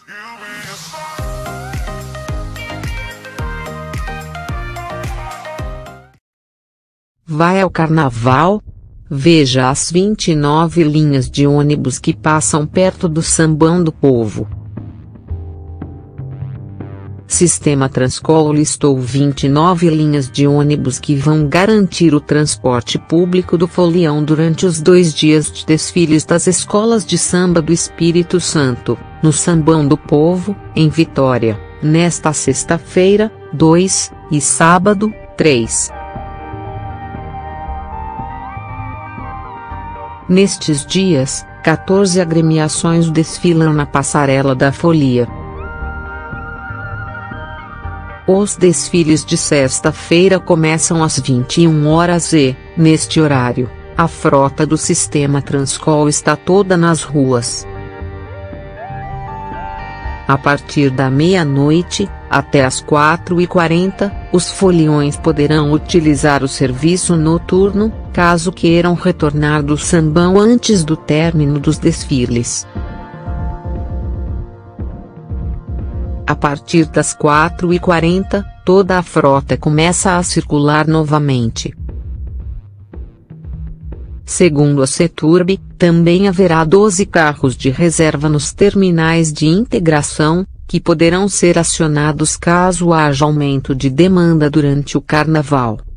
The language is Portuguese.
Vai ao carnaval? Veja as 29 linhas de ônibus que passam perto do Sambão do Povo. Sistema Transcol listou 29 linhas de ônibus que vão garantir o transporte público do Folião durante os 2 dias de desfiles das escolas de samba do Espírito Santo, no Sambão do Povo, em Vitória, nesta sexta-feira, 2, e sábado, 3. Nestes dias, 14 agremiações desfilam na passarela da Folia. Os desfiles de sexta-feira começam às 21 horas e, neste horário, a frota do Sistema Transcol está toda nas ruas. A partir da meia-noite, até às 4h40, os foliões poderão utilizar o serviço noturno, caso queiram retornar do Sambão antes do término dos desfiles. A partir das 4h40, toda a frota começa a circular novamente. Segundo a Ceturb, também haverá 12 carros de reserva nos terminais de integração, que poderão ser acionados caso haja aumento de demanda durante o carnaval.